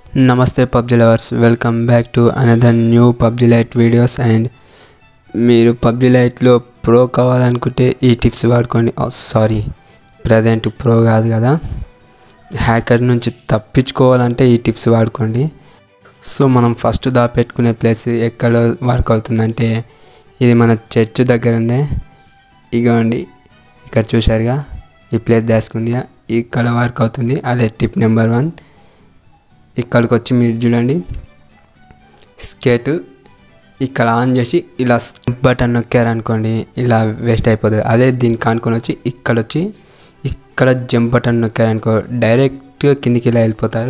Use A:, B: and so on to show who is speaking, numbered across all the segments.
A: Namaste PUBG lovers, welcome back to another new PUBG Lite videos and మీరు PUBG Lite లో pro కావాలనుకుంటే ఈ tips వాడుకోండి. Sorry present pro కాదు కదా, హ్యాకర్ నుంచి తప్పించుకోవాలంటే ఈ టిప్స్ వాడుకోండి. సో మనం ఫస్ట్ దాపెట్టుకునే ప్లేస్ ఎక్కడ వర్క్ అవుతుందంటే ఇది మన చర్చ్ దగ్గర ఉంది. ఇగోండి ఇక్కడ చూశారుగా, ఈ ప్లేస్ దాచుకుంది ఇక్కడ వర్క్ అవుతుంది. అదే టిప్ నెంబర్ 1. ఇక్కడికి వచ్చి మీరు చూడండి, స్కేట్ ఇక్కడ ఆన్ చేసి ఇలా బటన్ నొక్కారనుకోండి ఇలా వేస్ట్ అయిపోతుంది. అదే దీన్ని కానుకొని వచ్చి ఇక్కడ జంప్ బటన్ నొక్కారనుకో డైరెక్ట్గా కిందికి ఇలా వెళ్ళిపోతారు.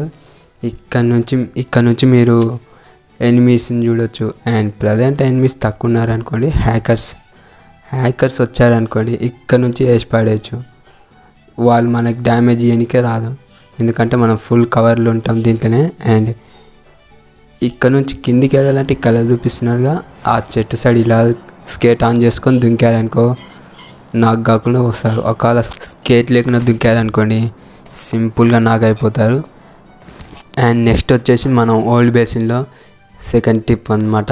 A: ఇక్కడ నుంచి మీరు ఎనిమీస్ని చూడొచ్చు. అండ్ ప్రజెంట్ ఎనిమీస్ తక్కువ ఉన్నారనుకోండి, హ్యాకర్స్ వచ్చారనుకోండి ఇక్కడ నుంచి వేసి పడేయచ్చు. వాళ్ళు మనకు డ్యామేజ్ చేయడానికే రాదు, ఎందుకంటే మనం ఫుల్ కవర్లో ఉంటాం దీంట్లోనే. అండ్ ఇక్కడ నుంచి కిందికి వెళ్ళాలంటే ఇక్కడ చూపిస్తున్నారుగా, ఆ చెట్టు సైడ్ ఇలా స్కేట్ ఆన్ చేసుకొని దుంకారనుకో నాకు కాకుండా వస్తారు. ఒకవేళ స్కేట్ లేకుండా దుంకారనుకోండి సింపుల్గా నాకు అయిపోతారు. అండ్ నెక్స్ట్ వచ్చేసి మనం ఓల్డ్ బేసిన్లో సెకండ్ టిప్ అన్నమాట.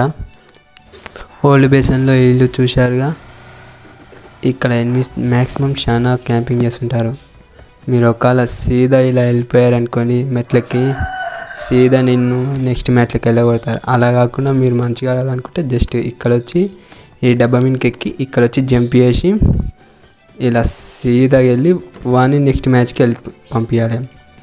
A: ఓల్డ్ బేసిన్లో ఇల్లు చూశారుగా, ఇక్కడ ఎనిమిస్ మ్యాక్సిమం చాలా క్యాంపింగ్ చేస్తుంటారు. మీరు ఒకవేళ సీదా ఇలా వెళ్ళిపోయారనుకోండి మెట్లకి, సీదా నిన్ను నెక్స్ట్ మ్యాచ్లకి వెళ్ళగొడతారు. అలా కాకుండా మీరు మంచిగా ఆడాలనుకుంటే జస్ట్ ఇక్కడ వచ్చి ఈ డబ్బా మీదకి ఎక్కి ఇక్కడ వచ్చి జంప్ చేసి ఇలా సీదా వెళ్ళి వాడిని నెక్స్ట్ మ్యాచ్కి పంపించాలి.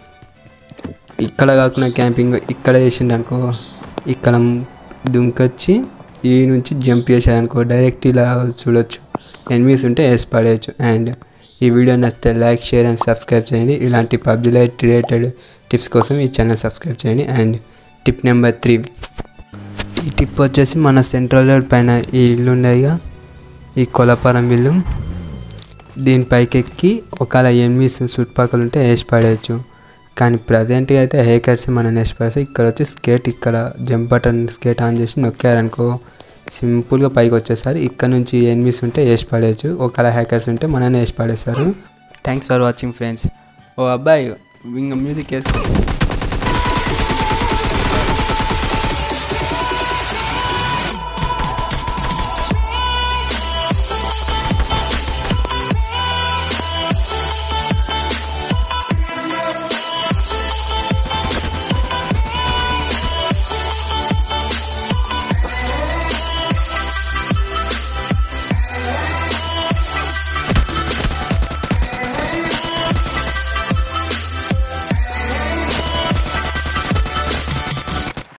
A: ఇక్కడ కాకుండా క్యాంపింగ్ ఇక్కడ చేసిండనుకో, ఇక్కడ దుంకొచ్చి ఈ నుంచి జంప్ చేశారనుకో డైరెక్ట్ ఇలా చూడొచ్చు. ఎనిమీస్ ఉంటే వేసి పడేయచ్చు. అండ్ ఈ వీడియో నచ్చితే లైక్, షేర్ అండ్ సబ్స్క్రైబ్ చేయండి. ఇలాంటి PUBG Lite రిలేటెడ్ టిప్స్ కోసం ఈ ఛానల్ సబ్స్క్రైబ్ చేయండి. అండ్ టిప్ నెంబర్ 3, ఈ టిప్ వచ్చేసి మన సెంట్రల్ రోడ్ పైన ఈ ఇల్లు ఉండేదిగా, ఈ కొలపారం ఇల్లు, దీనిపైకి ఎక్కి ఒకవేళ ఎనిమీస్ చుట్టుపక్కల ఉంటే వేసి పడేయచ్చు. కానీ ప్రజెంట్గా అయితే హ్యాకర్స్ మనం వేసి పడేసి ఇక్కడ వచ్చి స్కేట్ ఇక్కడ జంప్ బటన్ స్కేట్ ఆన్ చేసి నొక్కారనుకో సింపుల్గా పైకి వచ్చేసారు. ఇక్కడ నుంచి ఎనిమీస్ ఉంటే వేసి పడేయచ్చు, ఒకవేళ హ్యాకర్స్ ఉంటే మనల్ని వేసి పడేస్తారు. Thanks for watching friends. ఓ అబ్బాయి మ్యూజిక్ వేసుకో.